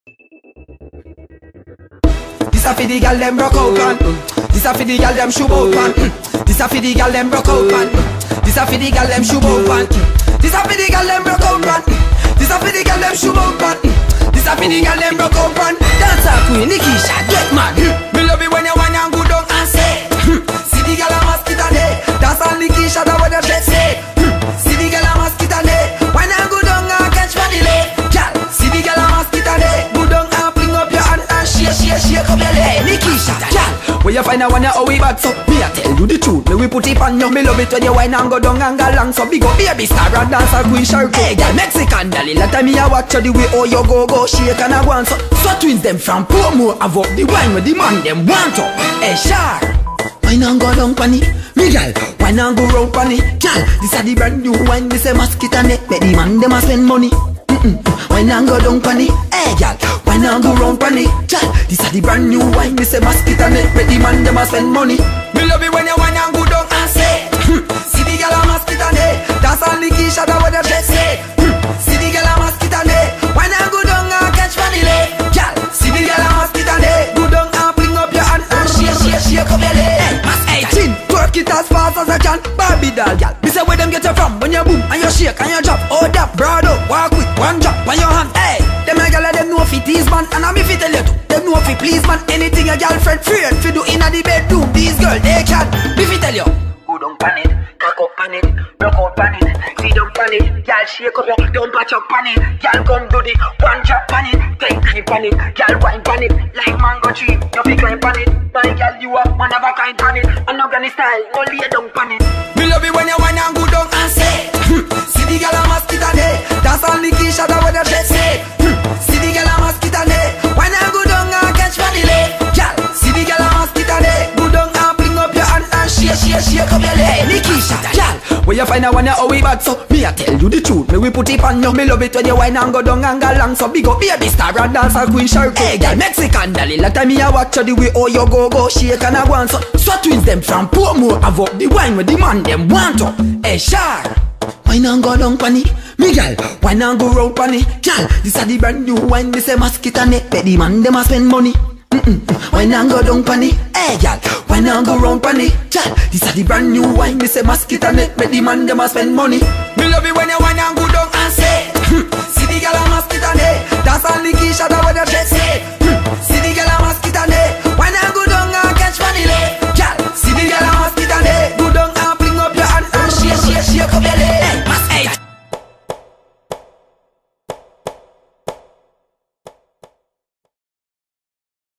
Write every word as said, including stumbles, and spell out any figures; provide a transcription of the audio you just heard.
This a fi the gal dem broke out pan. This a fi the gal dem shoe out pan. This a fi the gal dem broke out pan. This a fi the gal dem shoe out pan. This a fi the gal dem broke out pan. This a fi the gal dem shoe out pan. This a fi the gal dem broke out pan. Dance a queen Nikisha get mad. Me love it when you whine and go down and say. See the gal a Mosquito Net. That's all Nikisha that what the jet say. See the gal a Mosquito Net. Whine and go down and catch money lay. Gal, see the gal a Mosquito Net. Go down and fling up your hand and shake, shake, shake up your leg. Nikisha, gal, where you find a one you how we bad so. Me a tell you the truth, me we put it on you. Me love it when you whine and go down and go long. So big up baby star and dancer queen shark. Hey gal, Mexican dolly, let me a watch you the way how you go go shake and a go on. So, so twins them from Pomo have up the wine with the man them want to. Hey shark, wine and go down pan it. Me gal, wine and go round pan it. Gal, this a the brand new wine, this a Mosquito Net. But the man them a spend money. Mm-mm. Wine and go down pan it. Hey gal, wine and go round pan it. Gal, this a the brand new wine, this a Mosquito Net. But the man them a spend money. Me love it when you wine and go down and say. See the gal a Mosquito Net. That's all Nikisha that what the jet say. See the gal a Mosquito Net. Wine and go down and catch money lay. Gal, see the gal a Mosquito Net. Go down and bring up your hand and shake, shake, shake up your leg. eighteen, twerk it as fast as I can. Barbie doll, gal. Me say where them get you from? When you boom and you shake and you drop. Oh that, broad up, walk with one drop on your hand. Hey, them a gal them know fi tease man, and I me fi tell you too. Them know fi please man. Anything a girlfriend friend fi do inna the bedroom. These girls they can. Me fi tell you. Go down pan it, cock up pan it, broke out pan it, see down pan it. Gal shake up your, don't patch up pan it. Gal come do the one drop pan it, take time pan it. Gal wine pan it, like mango tree. You fi climb pan it. My gal you a one of a kind pan it. I'm not gonna style, go lay down pan it. Me love it when you whine and go down and say. See the gal a Mosquito Net. That's all Nikisha that what the jet say. See the gal a Mosquito Net. Whine and go down and catch money lay. Gal, see the gal a Mosquito Net. Go down and fling up your hand and shake, shake, shake up your leg. Nikisha, gal, where you find a one you how we bad so. Me a tell you the truth, me we put it on you. Me love it when you whine and go down and go long. So big up baby star and dancer queen shark. Hey gal, Mexican dolly, let me a watch you the way how you go go shake and a go on. So, so twins them from Pomo have up the wine with the man them want to. Hey shark, wine and go down pan it. Me gal, wine and go round pan it. Gal, this a the brand new wine, this a Mosquito Net. Bet the man them a spend money. Mm-mm. Wine and go down pan it. Hey gal, wine and go round pan it. Gal, this a the brand new wine, this a Mosquito Net. Bet the man them a spend money. Me love it when you wine and go down and say. See the gal a Mosquito Net. That's all Nikisha.